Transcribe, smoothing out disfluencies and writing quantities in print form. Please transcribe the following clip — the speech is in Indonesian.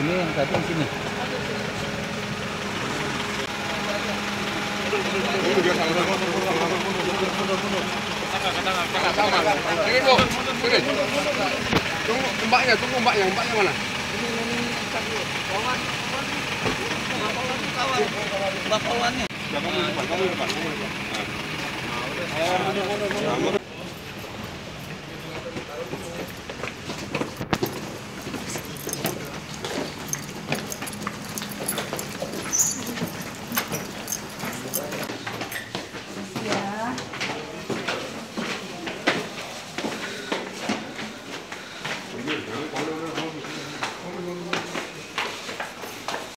Ini yang satu di sini. Tunggu mbaknya mana? Bapawannya. Kamu di depan.